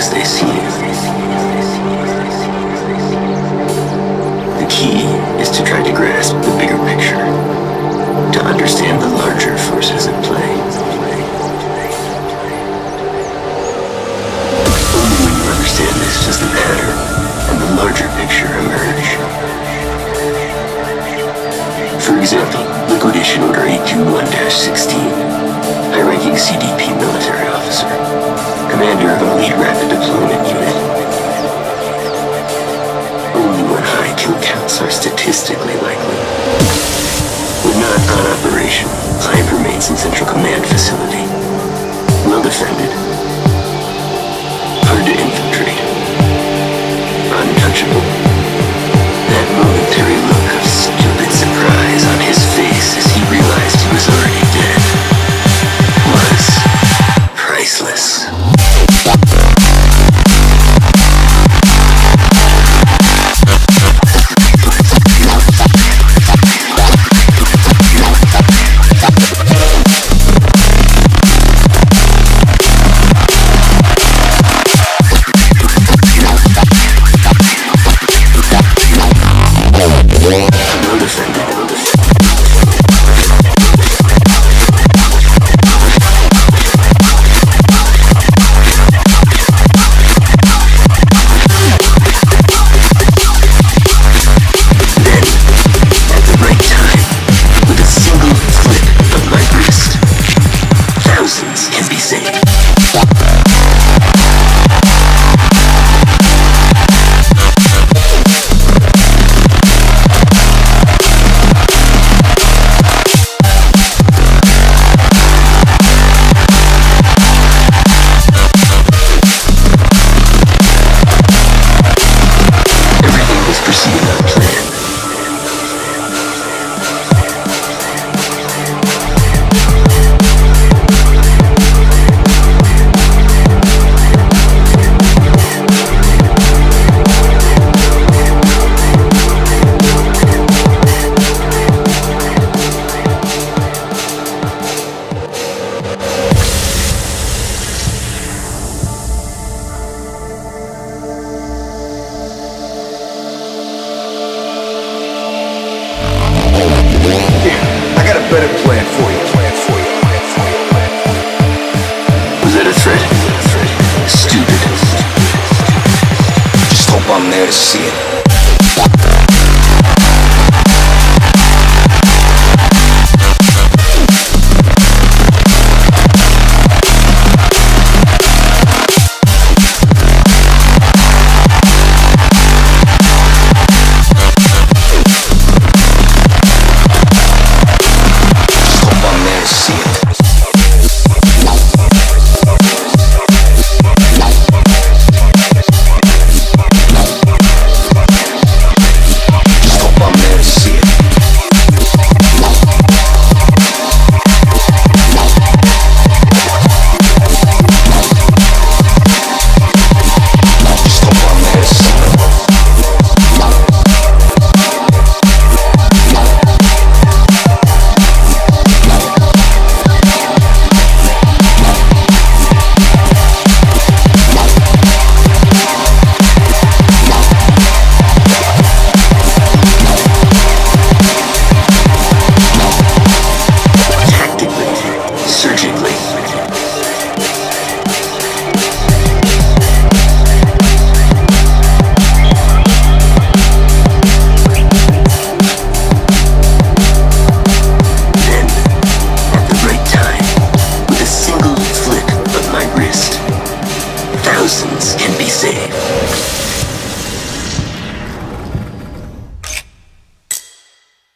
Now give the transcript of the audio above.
as they seem. The key is to try to grasp the bigger picture, to understand the larger forces at play. Only when you understand this does the pattern and the larger picture emerge. For example, Liquidation Order 821-16, high-ranking CDP military officer, commander of a lead rapid deployment unit. Only when high kill counts are statistically likely. When not on operation, Client remains in Central Command facility. Well defended. Hard to infiltrate. Untouchable. That momentary look of stupid surprise on his face as he realized he was already dead was priceless. I got a better plan for you.